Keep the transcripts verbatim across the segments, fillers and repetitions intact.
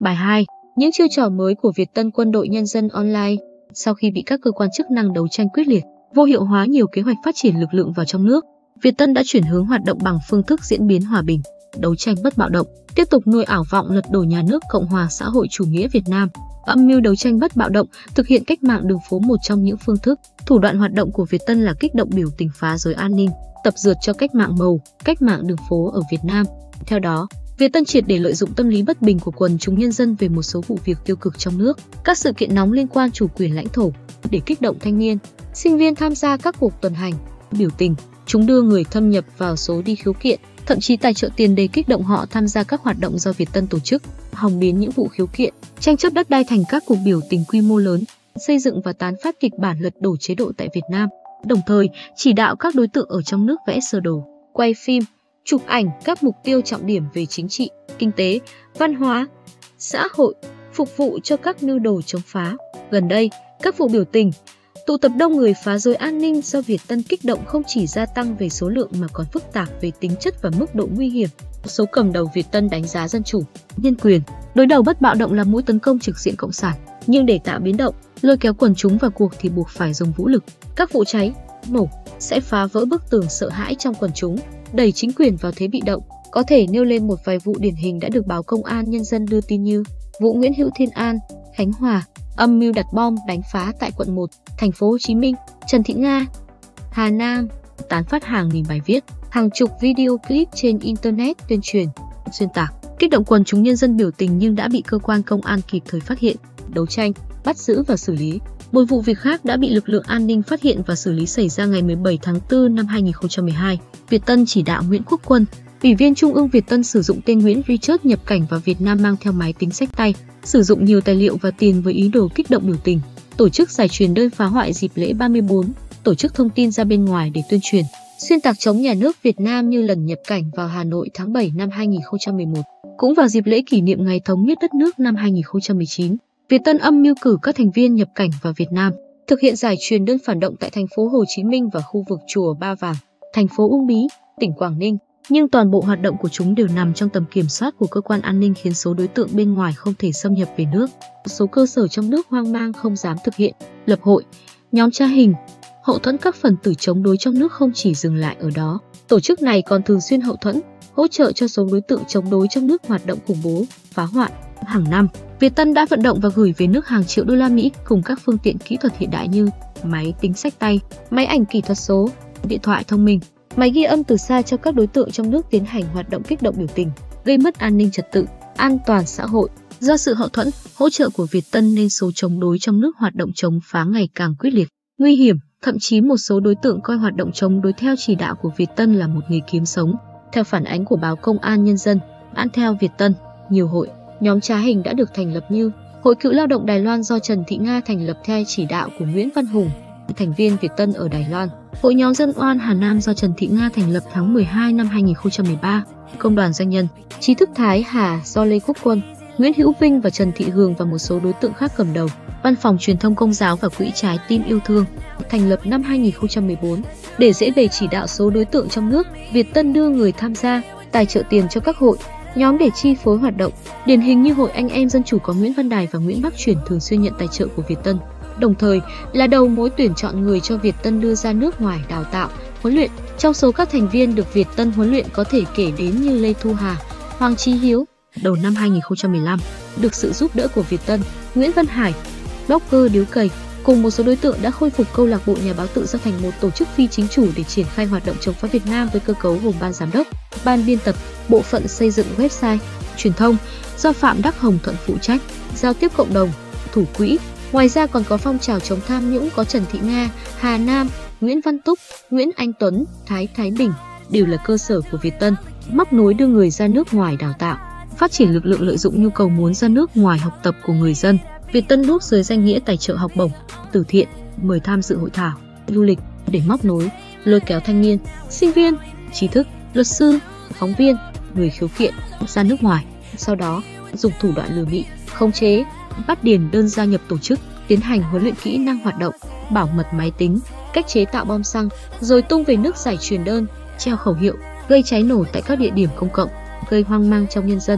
Bài hai. Những chiêu trò mới của Việt Tân Quân đội Nhân dân Online. Sau khi bị các cơ quan chức năng đấu tranh quyết liệt, vô hiệu hóa nhiều kế hoạch phát triển lực lượng vào trong nước, Việt Tân đã chuyển hướng hoạt động bằng phương thức diễn biến hòa bình, đấu tranh bất bạo động, tiếp tục nuôi ảo vọng lật đổ nhà nước Cộng hòa xã hội chủ nghĩa Việt Nam. Âm mưu đấu tranh bất bạo động, thực hiện cách mạng đường phố. Một trong những phương thức, thủ đoạn hoạt động của Việt Tân là kích động biểu tình phá rối an ninh, tập dượt cho cách mạng màu, cách mạng đường phố ở Việt Nam. Theo đó, Việt Tân triệt để lợi dụng tâm lý bất bình của quần chúng nhân dân về một số vụ việc tiêu cực trong nước, các sự kiện nóng liên quan chủ quyền lãnh thổ, để kích động thanh niên, sinh viên tham gia các cuộc tuần hành, biểu tình. Chúng đưa người thâm nhập vào số đi khiếu kiện, thậm chí tài trợ tiền để kích động họ tham gia các hoạt động do Việt Tân tổ chức, hòng biến những vụ khiếu kiện, tranh chấp đất đai thành các cuộc biểu tình quy mô lớn, xây dựng và tán phát kịch bản lật đổ chế độ tại Việt Nam, đồng thời chỉ đạo các đối tượng ở trong nước vẽ sơ đồ, quay phim, chụp ảnh các mục tiêu trọng điểm về chính trị, kinh tế, văn hóa, xã hội, phục vụ cho các mưu đồ chống phá. Gần đây, các vụ biểu tình, tụ tập đông người phá rối an ninh do Việt Tân kích động không chỉ gia tăng về số lượng mà còn phức tạp về tính chất và mức độ nguy hiểm. Số cầm đầu Việt Tân đánh giá dân chủ, nhân quyền, đối đầu bất bạo động là mũi tấn công trực diện cộng sản, nhưng để tạo biến động, lôi kéo quần chúng vào cuộc thì buộc phải dùng vũ lực. Các vụ cháy, nổ sẽ phá vỡ bức tường sợ hãi trong quần chúng, đẩy chính quyền vào thế bị động. Có thể nêu lên một vài vụ điển hình đã được báo Công an Nhân dân đưa tin như vụ Nguyễn Hữu Thiên An, Khánh Hòa, âm mưu đặt bom đánh phá tại quận một, thành phố Hồ Chí Minh, Trần Thị Nga, Hà Nam, tán phát hàng nghìn bài viết, hàng chục video clip trên internet tuyên truyền, xuyên tạc, kích động quần chúng nhân dân biểu tình nhưng đã bị cơ quan công an kịp thời phát hiện, đấu tranh, bắt giữ và xử lý. Một vụ việc khác đã bị lực lượng an ninh phát hiện và xử lý xảy ra ngày mười bảy tháng tư năm hai nghìn không trăm mười hai. Việt Tân chỉ đạo Nguyễn Quốc Quân, Ủy viên Trung ương Việt Tân sử dụng tên Nguyễn Richard nhập cảnh vào Việt Nam mang theo máy tính xách tay, sử dụng nhiều tài liệu và tiền với ý đồ kích động biểu tình, tổ chức giải truyền đơn phá hoại dịp lễ ba mươi tư, tổ chức thông tin ra bên ngoài để tuyên truyền, xuyên tạc chống nhà nước Việt Nam như lần nhập cảnh vào Hà Nội tháng bảy năm hai nghìn không trăm mười một. Cũng vào dịp lễ kỷ niệm ngày thống nhất đất nước năm hai nghìn không trăm mười chín, Việt Tân âm mưu cử các thành viên nhập cảnh vào Việt Nam, thực hiện giải truyền đơn phản động tại thành phố Hồ Chí Minh và khu vực chùa Ba Vàng, thành phố Uông Bí, tỉnh Quảng Ninh. Nhưng toàn bộ hoạt động của chúng đều nằm trong tầm kiểm soát của cơ quan an ninh, khiến số đối tượng bên ngoài không thể xâm nhập về nước. Số cơ sở trong nước hoang mang không dám thực hiện, lập hội, nhóm tra hình, hậu thuẫn các phần tử chống đối trong nước. Không chỉ dừng lại ở đó, tổ chức này còn thường xuyên hậu thuẫn, hỗ trợ cho số đối tượng chống đối trong nước hoạt động khủng bố, phá hoại. Hàng năm, Việt Tân đã vận động và gửi về nước hàng triệu đô la Mỹ cùng các phương tiện kỹ thuật hiện đại như máy tính xách tay, máy ảnh kỹ thuật số, điện thoại thông minh, máy ghi âm từ xa cho các đối tượng trong nước tiến hành hoạt động kích động biểu tình, gây mất an ninh trật tự, an toàn xã hội. Do sự hậu thuẫn, hỗ trợ của Việt Tân nên số chống đối trong nước hoạt động chống phá ngày càng quyết liệt, nguy hiểm, thậm chí một số đối tượng coi hoạt động chống đối theo chỉ đạo của Việt Tân là một nghề kiếm sống. Theo phản ánh của báo Công an Nhân dân, ăn theo Việt Tân, nhiều hội, nhóm trá hình đã được thành lập như Hội Cựu Lao động Đài Loan do Trần Thị Nga thành lập theo chỉ đạo của Nguyễn Văn Hùng, thành viên Việt Tân ở Đài Loan; Hội Nhóm Dân oan Hà Nam do Trần Thị Nga thành lập tháng mười hai năm hai nghìn không trăm mười ba; Công đoàn Doanh nhân, Trí thức Thái Hà do Lê Quốc Quân, Nguyễn Hữu Vinh và Trần Thị Hường và một số đối tượng khác cầm đầu; Văn phòng Truyền thông Công giáo và Quỹ Trái tim yêu thương, thành lập năm hai nghìn không trăm mười bốn. Để dễ bề chỉ đạo số đối tượng trong nước, Việt Tân đưa người tham gia, tài trợ tiền cho các hội, nhóm để chi phối hoạt động. Điển hình như Hội Anh em Dân chủ có Nguyễn Văn Đài và Nguyễn Bắc Truyền thường xuyên nhận tài trợ của Việt Tân, đồng thời là đầu mối tuyển chọn người cho Việt Tân đưa ra nước ngoài đào tạo, huấn luyện. Trong số các thành viên được Việt Tân huấn luyện có thể kể đến như Lê Thu Hà, Hoàng Chí Hiếu. Đầu năm hai nghìn không trăm mười lăm, được sự giúp đỡ của Việt Tân, Nguyễn Văn Hải, blogger Điếu Cày cùng một số đối tượng đã khôi phục câu lạc bộ Nhà báo Tự do thành một tổ chức phi chính chủ để triển khai hoạt động chống phá Việt Nam với cơ cấu gồm ban giám đốc, ban biên tập, bộ phận xây dựng website, truyền thông do Phạm Đắc Hồng Thuận phụ trách, giao tiếp cộng đồng, thủ quỹ. Ngoài ra còn có phong trào chống tham nhũng có Trần Thị Nga, Hà Nam, Nguyễn Văn Túc, Nguyễn Anh Tuấn, Thái Thái Bình, đều là cơ sở của Việt Tân, móc nối đưa người ra nước ngoài đào tạo, phát triển lực lượng lợi dụng nhu cầu muốn ra nước ngoài học tập của người dân. Việt Tân núp dưới danh nghĩa tài trợ học bổng, từ thiện, mời tham dự hội thảo, du lịch để móc nối, lôi kéo thanh niên, sinh viên, trí thức, luật sư, phóng viên, người khiếu kiện ra nước ngoài. Sau đó, dùng thủ đoạn lừa bịp, khống chế, bắt điền đơn gia nhập tổ chức, tiến hành huấn luyện kỹ năng hoạt động, bảo mật máy tính, cách chế tạo bom xăng, rồi tung về nước giải truyền đơn, treo khẩu hiệu, gây cháy nổ tại các địa điểm công cộng, gây hoang mang trong nhân dân.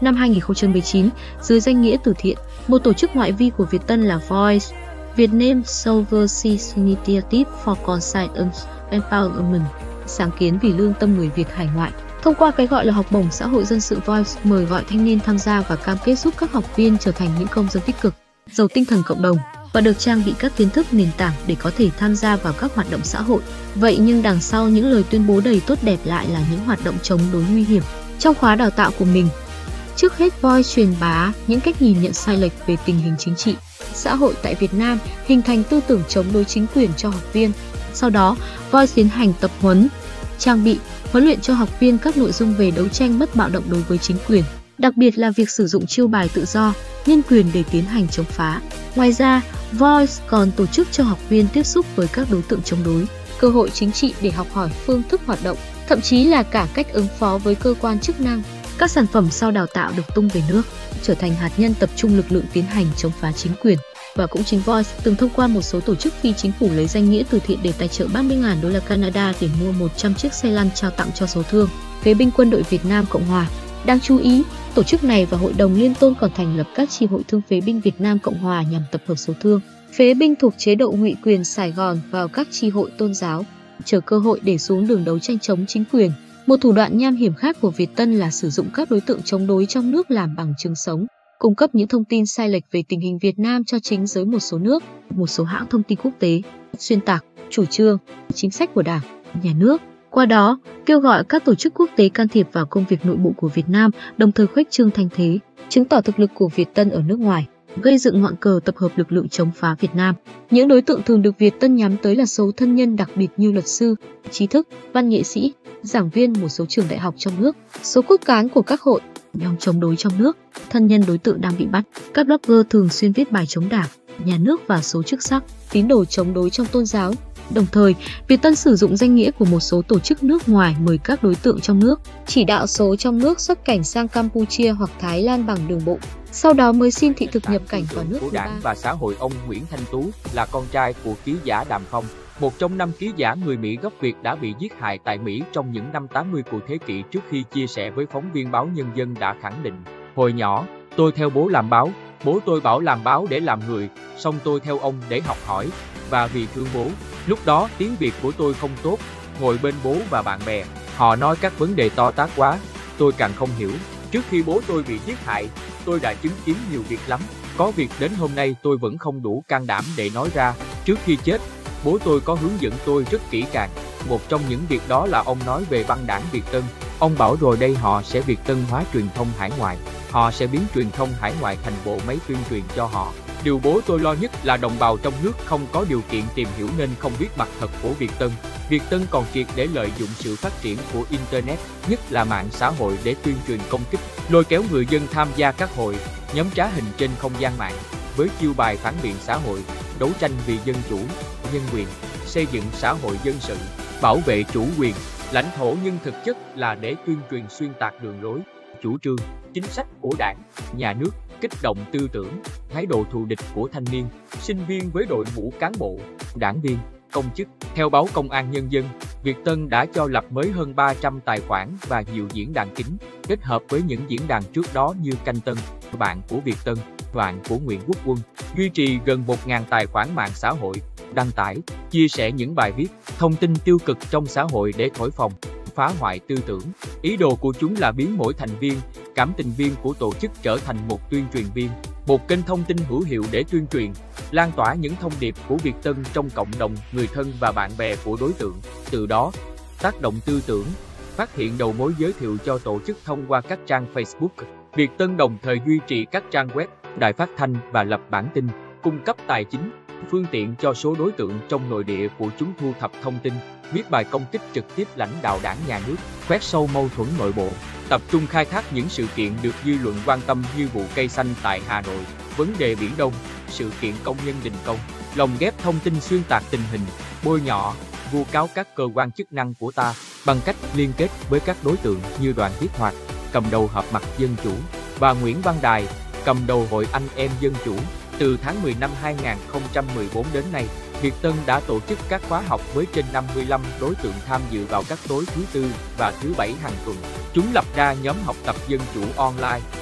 Năm hai nghìn không trăm mười chín, dưới danh nghĩa từ thiện, một tổ chức ngoại vi của Việt Tân là Voice Vietnam Overseas Initiative for Conscience Empowerment, sáng kiến vì lương tâm người Việt hải ngoại, thông qua cái gọi là học bổng xã hội dân sự Voice, mời gọi thanh niên tham gia và cam kết giúp các học viên trở thành những công dân tích cực, giàu tinh thần cộng đồng và được trang bị các kiến thức nền tảng để có thể tham gia vào các hoạt động xã hội. Vậy nhưng đằng sau những lời tuyên bố đầy tốt đẹp lại là những hoạt động chống đối nguy hiểm. Trong khóa đào tạo của mình, trước hết Voice truyền bá những cách nhìn nhận sai lệch về tình hình chính trị, xã hội tại Việt Nam, hình thành tư tưởng chống đối chính quyền cho học viên. Sau đó, Voice tiến hành tập huấn, trang bị, huấn luyện cho học viên các nội dung về đấu tranh bất bạo động đối với chính quyền, đặc biệt là việc sử dụng chiêu bài tự do, nhân quyền để tiến hành chống phá. Ngoài ra, Voice còn tổ chức cho học viên tiếp xúc với các đối tượng chống đối, cơ hội chính trị để học hỏi phương thức hoạt động, thậm chí là cả cách ứng phó với cơ quan chức năng. Các sản phẩm sau đào tạo được tung về nước, trở thành hạt nhân tập trung lực lượng tiến hành chống phá chính quyền. Và cũng chính Voice từng thông qua một số tổ chức phi chính phủ lấy danh nghĩa từ thiện để tài trợ ba mươi nghìn đô la Canada để mua một trăm chiếc xe lăn trao tặng cho số thương phế binh quân đội Việt Nam Cộng Hòa. Đáng chú ý, tổ chức này và Hội đồng Liên tôn còn thành lập các chi hội thương phế binh Việt Nam Cộng Hòa nhằm tập hợp số thương phế binh thuộc chế độ ngụy quyền Sài Gòn vào các chi hội tôn giáo, chờ cơ hội để xuống đường đấu tranh chống chính quyền. Một thủ đoạn nham hiểm khác của Việt Tân là sử dụng các đối tượng chống đối trong nước làm bằng chứng sống, cung cấp những thông tin sai lệch về tình hình Việt Nam cho chính giới một số nước, một số hãng thông tin quốc tế, xuyên tạc chủ trương, chính sách của Đảng, Nhà nước. Qua đó, kêu gọi các tổ chức quốc tế can thiệp vào công việc nội bộ của Việt Nam, đồng thời khuếch trương thanh thế, chứng tỏ thực lực của Việt Tân ở nước ngoài, gây dựng ngọn cờ tập hợp lực lượng chống phá Việt Nam. Những đối tượng thường được Việt Tân nhắm tới là số thân nhân đặc biệt như luật sư, trí thức, văn nghệ sĩ, giảng viên một số trường đại học trong nước, số cốt cán của các hội, nhóm chống đối trong nước, thân nhân đối tượng đang bị bắt, các blogger thường xuyên viết bài chống Đảng, Nhà nước và số chức sắc, tín đồ chống đối trong tôn giáo. Đồng thời, Việt Tân sử dụng danh nghĩa của một số tổ chức nước ngoài mời các đối tượng trong nước, chỉ đạo số trong nước xuất cảnh sang Campuchia hoặc Thái Lan bằng đường bộ, sau đó mới xin thị thực nhập cảnh vào nước của Đảng và xã hội. Ông Nguyễn Thanh Tú là con trai của ký giả Đàm Phong, một trong năm ký giả người Mỹ gốc Việt đã bị giết hại tại Mỹ trong những năm tám mươi của thế kỷ. Trước khi chia sẻ với phóng viên báo Nhân dân đã khẳng định: hồi nhỏ, tôi theo bố làm báo, bố tôi bảo làm báo để làm người, xong tôi theo ông để học hỏi, và vì thương bố. Lúc đó tiếng Việt của tôi không tốt, ngồi bên bố và bạn bè, họ nói các vấn đề to tát quá, tôi càng không hiểu. Trước khi bố tôi bị giết hại, tôi đã chứng kiến nhiều việc lắm, có việc đến hôm nay tôi vẫn không đủ can đảm để nói ra. Trước khi chết, bố tôi có hướng dẫn tôi rất kỹ càng. Một trong những việc đó là ông nói về băng đảng Việt Tân. Ông bảo rồi đây họ sẽ Việt Tân hóa truyền thông hải ngoại, họ sẽ biến truyền thông hải ngoại thành bộ máy tuyên truyền cho họ. Điều bố tôi lo nhất là đồng bào trong nước không có điều kiện tìm hiểu nên không biết mặt thật của Việt Tân. Việt Tân còn triệt để lợi dụng sự phát triển của Internet, nhất là mạng xã hội để tuyên truyền công kích, lôi kéo người dân tham gia các hội, nhóm trá hình trên không gian mạng, với chiêu bài phản biện xã hội, đấu tranh vì dân chủ, nhân quyền, xây dựng xã hội dân sự, bảo vệ chủ quyền, lãnh thổ, nhưng thực chất là để tuyên truyền xuyên tạc đường lối, chủ trương, chính sách của Đảng, Nhà nước, kích động tư tưởng, thái độ thù địch của thanh niên, sinh viên với đội ngũ cán bộ, đảng viên, công chức. Theo báo Công an Nhân dân, Việt Tân đã cho lập mới hơn ba trăm tài khoản và nhiều diễn đàn kín, kết hợp với những diễn đàn trước đó như Canh Tân, Bạn của Việt Tân, Bạn của Nguyễn Quốc Quân, duy trì gần một nghìn tài khoản mạng xã hội, đăng tải, chia sẻ những bài viết, thông tin tiêu cực trong xã hội để thổi phồng, phá hoại tư tưởng. Ý đồ của chúng là biến mỗi thành viên, cảm tình viên của tổ chức trở thành một tuyên truyền viên, một kênh thông tin hữu hiệu để tuyên truyền, lan tỏa những thông điệp của Việt Tân trong cộng đồng người thân và bạn bè của đối tượng. Từ đó, tác động tư tưởng, phát hiện đầu mối giới thiệu cho tổ chức thông qua các trang Facebook. Việt Tân đồng thời duy trì các trang web, đài phát thanh và lập bản tin, cung cấp tài chính, phương tiện cho số đối tượng trong nội địa của chúng thu thập thông tin, viết bài công kích trực tiếp lãnh đạo Đảng, Nhà nước, khoét sâu mâu thuẫn nội bộ, tập trung khai thác những sự kiện được dư luận quan tâm như vụ cây xanh tại Hà Nội, vấn đề Biển Đông, sự kiện công nhân đình công, lồng ghép thông tin xuyên tạc tình hình, bôi nhọ, vu cáo các cơ quan chức năng của ta bằng cách liên kết với các đối tượng như Đoàn Viết Hoạt, cầm đầu Hợp Mặt Dân Chủ, và Nguyễn Văn Đài, cầm đầu Hội Anh Em Dân Chủ. Từ tháng mười năm hai nghìn không trăm mười bốn đến nay, Việt Tân đã tổ chức các khóa học với trên năm mươi lăm đối tượng tham dự vào các tối thứ Tư và thứ Bảy hàng tuần. Chúng lập ra nhóm học tập dân chủ online,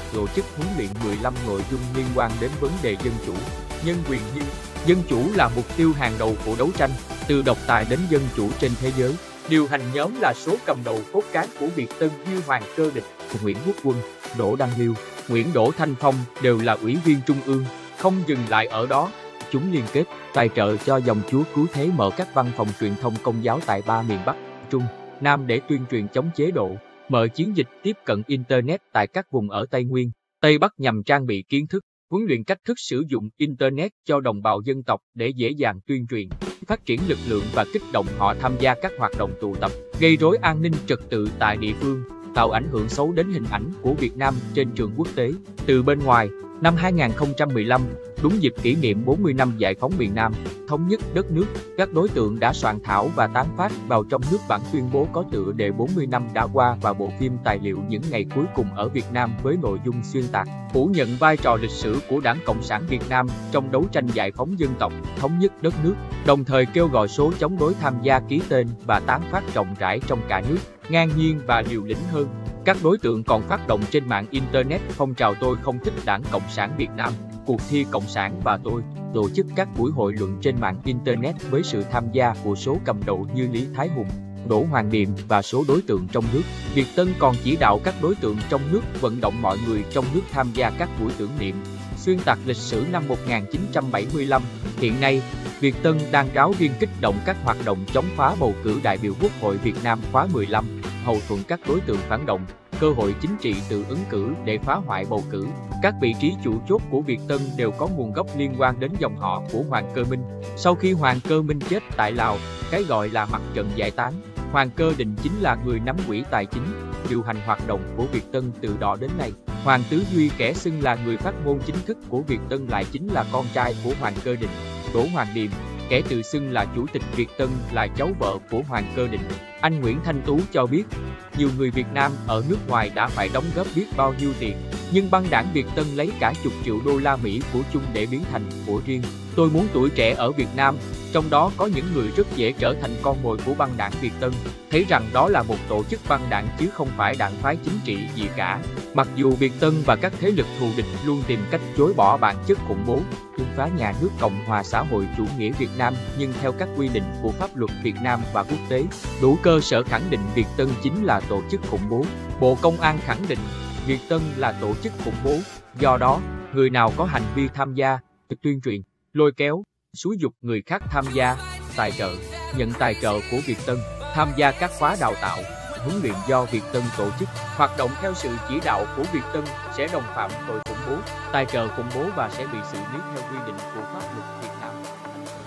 tổ chức huấn luyện mười lăm nội dung liên quan đến vấn đề dân chủ, nhân quyền như dân chủ là mục tiêu hàng đầu của đấu tranh, từ độc tài đến dân chủ trên thế giới. Điều hành nhóm là số cầm đầu cốt cán của Việt Tân như Hoàng Cơ Địch, Nguyễn Quốc Quân, Đỗ Đăng Liêu, Nguyễn Đỗ Thanh Phong đều là ủy viên trung ương. Không dừng lại ở đó, chúng liên kết, tài trợ cho dòng chúa cứu thế mở các văn phòng truyền thông công giáo tại ba miền Bắc, Trung, Nam để tuyên truyền chống chế độ, mở chiến dịch tiếp cận Internet tại các vùng ở Tây Nguyên, Tây Bắc nhằm trang bị kiến thức, huấn luyện cách thức sử dụng Internet cho đồng bào dân tộc để dễ dàng tuyên truyền, phát triển lực lượng và kích động họ tham gia các hoạt động tụ tập, gây rối an ninh trật tự tại địa phương, tạo ảnh hưởng xấu đến hình ảnh của Việt Nam trên trường quốc tế. Từ bên ngoài, năm hai nghìn không trăm mười lăm, đúng dịp kỷ niệm bốn mươi năm giải phóng miền Nam, thống nhất đất nước, các đối tượng đã soạn thảo và tán phát vào trong nước bản tuyên bố có tựa đề bốn mươi năm đã qua và bộ phim tài liệu những ngày cuối cùng ở Việt Nam với nội dung xuyên tạc, phủ nhận vai trò lịch sử của Đảng Cộng sản Việt Nam trong đấu tranh giải phóng dân tộc, thống nhất đất nước, đồng thời kêu gọi số chống đối tham gia ký tên và tán phát rộng rãi trong cả nước. Ngang nhiên và liều lĩnh hơn, các đối tượng còn phát động trên mạng Internet phong trào tôi không thích Đảng Cộng sản Việt Nam, cuộc thi Cộng sản và tôi, tổ chức các buổi hội luận trên mạng Internet với sự tham gia của số cầm đầu như Lý Thái Hùng, Đỗ Hoàng Điềm và số đối tượng trong nước. Việt Tân còn chỉ đạo các đối tượng trong nước vận động mọi người trong nước tham gia các buổi tưởng niệm, xuyên tạc lịch sử năm một nghìn chín trăm bảy mươi lăm. Hiện nay, Việt Tân đang ráo riêng kích động các hoạt động chống phá bầu cử đại biểu Quốc hội Việt Nam khóa mười lăm, hậu thuẫn các đối tượng phản động, cơ hội chính trị tự ứng cử để phá hoại bầu cử. Các vị trí chủ chốt của Việt Tân đều có nguồn gốc liên quan đến dòng họ của Hoàng Cơ Minh. Sau khi Hoàng Cơ Minh chết tại Lào, cái gọi là mặt trận giải tán, Hoàng Cơ Định chính là người nắm quỹ tài chính, điều hành hoạt động của Việt Tân từ đó đến nay. Hoàng Tứ Duy kẻ xưng là người phát ngôn chính thức của Việt Tân lại chính là con trai của Hoàng Cơ Định. Đỗ Hoàng Điềm, kẻ tự xưng là chủ tịch Việt Tân là cháu vợ của Hoàng Cơ Định. Anh Nguyễn Thanh Tú cho biết, nhiều người Việt Nam ở nước ngoài đã phải đóng góp biết bao nhiêu tiền, nhưng băng đảng Việt Tân lấy cả chục triệu đô la Mỹ của chung để biến thành của riêng. Tôi muốn tuổi trẻ ở Việt Nam, trong đó có những người rất dễ trở thành con mồi của băng đảng Việt Tân, thấy rằng đó là một tổ chức băng đảng chứ không phải đảng phái chính trị gì cả. Mặc dù Việt Tân và các thế lực thù địch luôn tìm cách chối bỏ bản chất khủng bố, chống phá nhà nước Cộng hòa xã hội chủ nghĩa Việt Nam, nhưng theo các quy định của pháp luật Việt Nam và quốc tế, đủ cơ sở khẳng định Việt Tân chính là tổ chức khủng bố. Bộ Công an khẳng định Việt Tân là tổ chức khủng bố. Do đó, người nào có hành vi tham gia, tuyên truyền, lôi kéo, xúi giục người khác tham gia, tài trợ, nhận tài trợ của Việt Tân, tham gia các khóa đào tạo, huấn luyện do Việt Tân tổ chức, hoạt động theo sự chỉ đạo của Việt Tân sẽ đồng phạm tội khủng bố, tài trợ khủng bố và sẽ bị xử lý theo quy định của pháp luật Việt Nam.